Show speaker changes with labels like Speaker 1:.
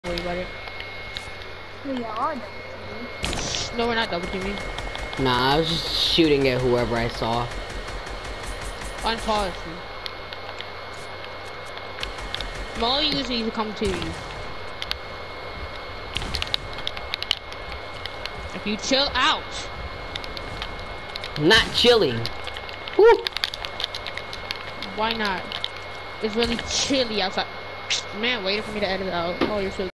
Speaker 1: Worry about it.
Speaker 2: We are double teaming.
Speaker 1: No, we're not double teaming.
Speaker 3: Nah, I was just shooting at whoever I saw.
Speaker 1: On policy. Molly usually to come to you. If you chill out.
Speaker 3: Not chilling. Woo.
Speaker 1: Why not? It's really chilly outside. Man, waiting for me to edit it out. Oh, you're so